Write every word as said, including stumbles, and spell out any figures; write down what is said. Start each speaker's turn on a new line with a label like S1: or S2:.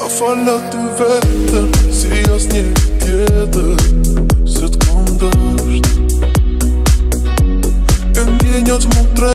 S1: Ma falat ty vetëm, si as një tjetër, se t'kom dësht. E ndjenjat mu tre